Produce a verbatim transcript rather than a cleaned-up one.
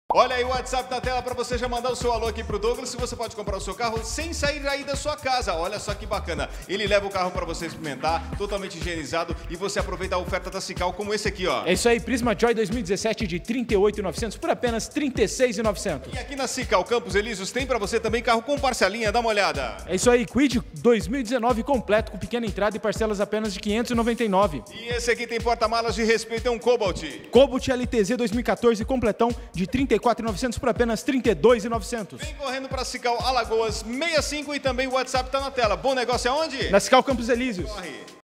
Olha aí o WhatsApp na tela para você já mandar o seu alô aqui pro Douglas. Você pode comprar o seu carro sem sair aí da sua casa. Olha só que bacana. Ele leva o carro para você experimentar, totalmente higienizado, e você aproveita a oferta da Sical como esse aqui, ó. É isso aí, Prisma Joy dois mil e dezessete de trinta e oito mil e novecentos por apenas trinta e seis mil e novecentos. E aqui na Sical Campos Elíseos tem para você também carro com parcelinha, dá uma olhada. É isso aí, Quid dois mil e dezenove completo com pequena entrada e parcelas apenas de quinhentos e noventa e nove. E esse aqui tem porta-malas de respeito, é um Cobalt. Cobalt L T Z dois mil e quatorze completão de trinta e quatro mil e novecentos por apenas trinta e dois mil e novecentos. Vem correndo para Sical Alagoas sessenta e cinco e também o WhatsApp tá na tela. Bom negócio é onde? Na Sical Campos Elíseos. Corre.